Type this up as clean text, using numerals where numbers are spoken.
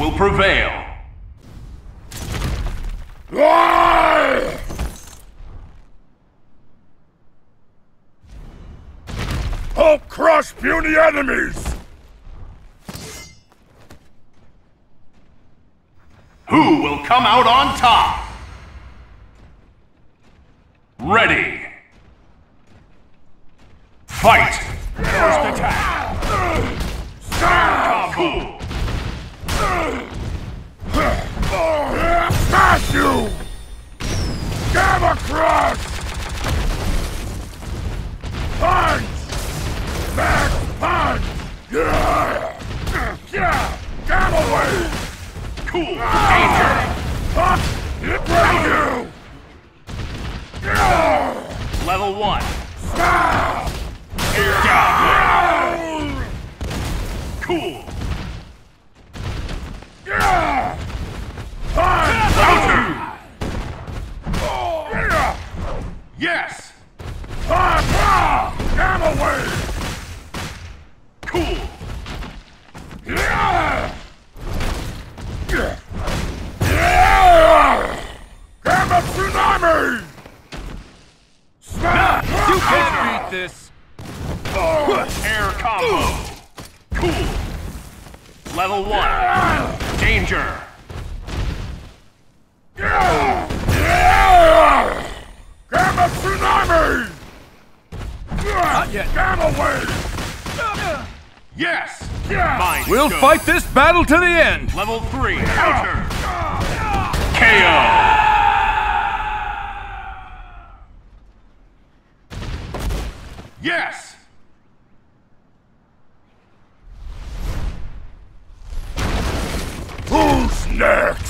will prevail. Hulk crush puny enemies! Who will come out on top? Ready. Fight! First attack! Combo! Smash you! Gamma Crush! Punch! Max Punch! Gamma Wave! Cool! Danger! Punch! Right you! Level 1. Smash! Cool! Counter! Yes! Gamma Wave! Cool! Gamma Tsunami! Smash! You can't beat this! Air combo! Cool! Level 1. Danger! Gamma Tsunami! Not yet. Gamma Wave! Yes! We'll fight this battle to the end! Level 3. Counter! KO! Yes! Who's next?